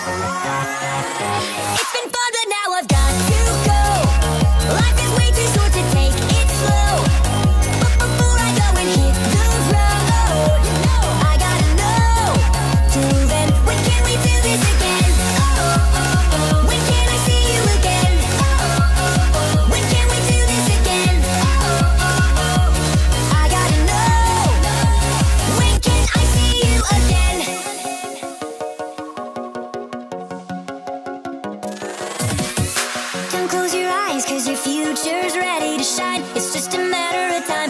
It's been fun, but now I've got to go. Life is way too short to take it slow. But before I go and hit the road, I gotta know. Till then, when can we do this again? When can I see you again? When can we do this again? I gotta know. When can I see you again? Don't close your eyes, 'cause your future's ready to shine. It's just a matter of time.